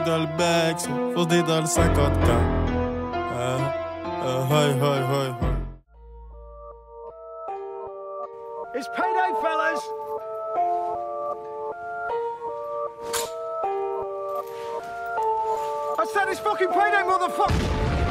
dans le bec, faut se dans le 50K. It's payday, fellas! I said it's fucking payday, motherfucker!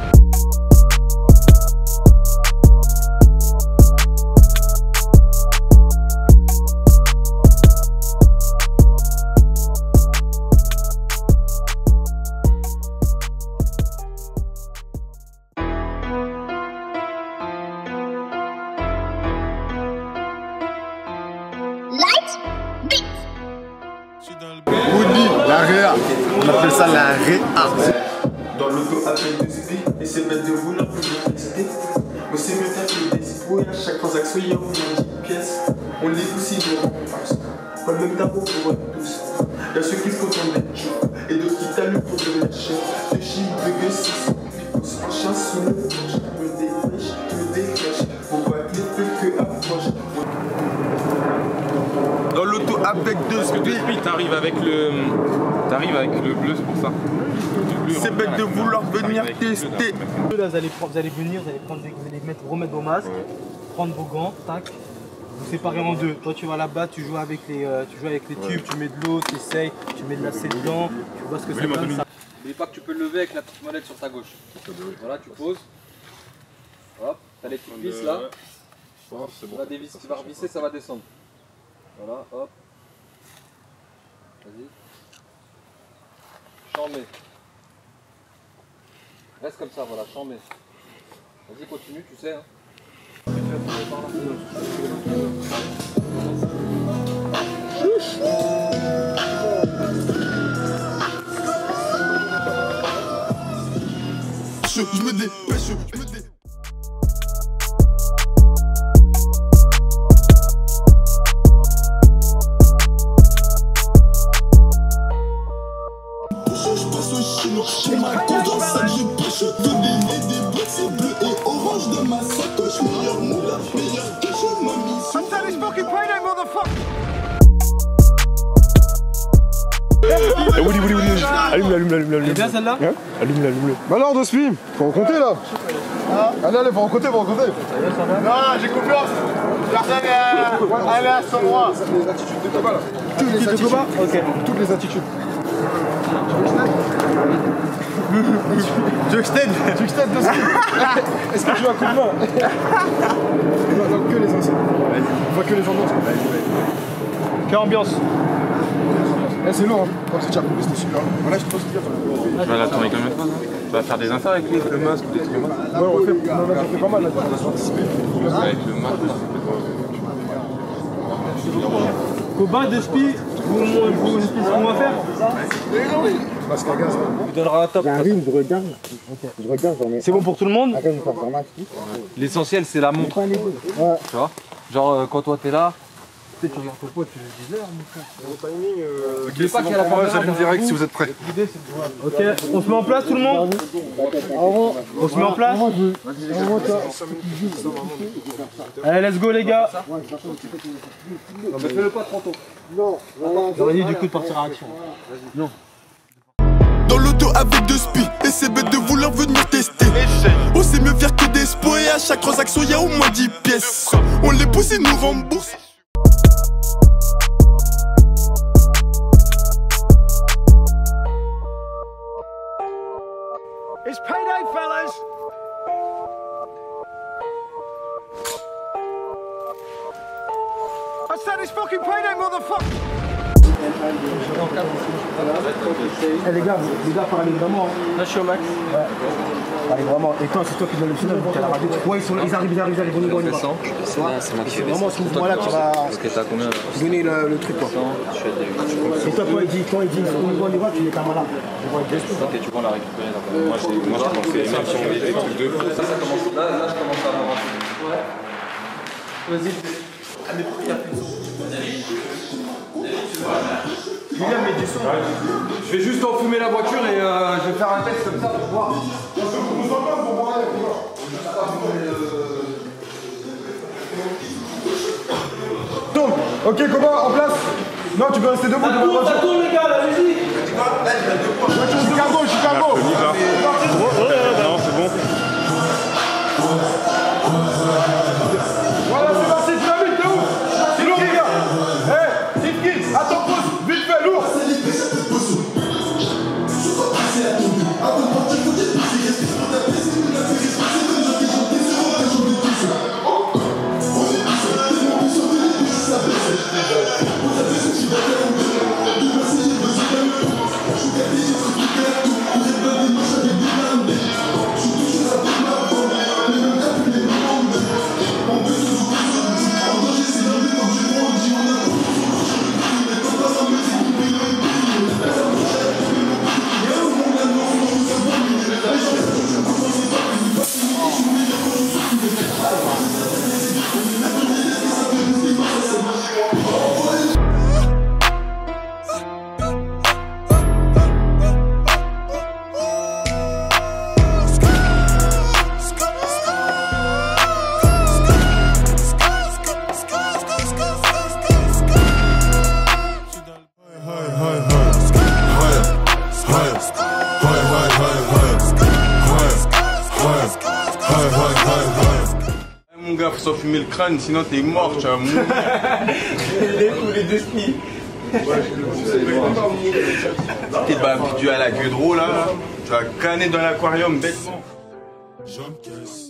Woody, la réa. On appelle ça la réa. Dans l'auto appel de SP et c'est bête de vouloir pour tester. Mais c'est mieux faire que des expos et à chaque transaction il y a au moins 10 pièces. On les aussi de récompense. Pas le même tableau pour eux tous. Y'a ceux qui font tomber et d'autres qui t'allument pour devenir chef. De chine, de gueux, 600 picos. En chasse sous le planche, je me dépêche. Pourquoi les feux que approche. Dans l'auto avec deux speed, t'arrives avec le bleu, c'est pour ça. C'est bête de vouloir venir tester. Là, vous allez venir, remettre vos masques, prendre vos gants, tac, vous séparez en deux. Toi tu vas là-bas, tu joues avec les tubes, tu mets de l'eau, tu essayes, tu mets de la sel dedans, tu vois ce que ça donne. N'oublie pas que tu peux le lever avec la petite molette sur ta gauche. Voilà, tu poses. Hop, t'as les petites vis là. Tu vas revisser, ça va descendre. Voilà, hop. Vas-y. Chambé. Reste comme ça, voilà, chambé. Vas-y, continue, tu sais. Hein. Je me dépêche, je me dépêche. Pour ma cause dans sac, je pêche de des blocs, c'est bleu et orange dans ma sacoche. Meilleur moulin, meilleur que je m'as mis. I said it's fucking payday, motherfucker! Woody, allume. Elle est bien celle-là? Allume-le. Bah alors, Dospi, faut raconter là. Allez, faut raconter. Non, j'ai confiance! Personne allez à son droit! Les attitudes de Koba là. Toutes les attitudes. Tu extends Dospi! Est-ce que tu as un coup de main? Non, que les anciens. On voit que les ambiances. Quelle ambiance? C'est lourd, hein. Quand tu as compris, c'était super. Voilà, je pense que Tu vas la tourner combien de fois? Tu vas faire des affaires avec le masque ou des trucs comme ça? ouais, on fait pas mal là. Avec le masque. Koba, Despi, vous expliquez ce qu'on va faire? Masque à gaz. Il donnera un top. J'arrive, je regarde. Je regarde, j'en ai. C'est bon pour tout le monde? Après, je vais faire un match. L'essentiel, c'est la montre. Ouais. Tu vois? Genre, quand toi t'es là, tu regardes ton pote, tu lui dis l'heure, mon frère. Ok, c'est bon pour moi, j'allume direct si vous êtes prêts. Ok, on se met en place tout le monde? On se met en place? Allez, let's go les gars! Non, mais fais-le pas trop tôt. J'aurais dit du coup de partir à action. Non. Dans l'auto avec deux spies et c'est bête de vouloir venir tester. On sait mieux faire que des expos et à chaque transaction il y a au moins 10 pièces. On les pousse et nous rembourse. It's payday, fellas! I said it's fucking payday, motherfucker! Eh les gars, parlez vraiment. Là je suis au max. Ouais. Parlez vraiment. Et toi, c'est toi qui donne le final, donc à la radio. Ouais, ils arrivent, on y va. C'est moi qui fais vraiment ce mouvement-là qui va Parce que t'as combien là? donner le truc quoi. Et toi, quand il dit, on y va, tu n'es pas malade. Ok, tu vas la récupérer là. Moi je pensais, même si on met des trucs de fou. Ça commence. Là, je commence à avoir un truc. Ouais. Vas-y. Ah, mais pourquoi il y a plus de son? Julien met du son. Je vais juste enfumer la voiture et je vais faire un test comme ça pour voir. Tourne. Ok, Koba, en place. Non, tu peux rester debout devant la voiture. Ça tourne les gars, allez-y. Voiture Mon gars, faut s'en fumer le crâne, sinon t'es mort, tu vas mourir. Les deux skis. T'es pas habitué à la queue de roue là, tu vas canner dans l'aquarium bêtement. J'encaisse.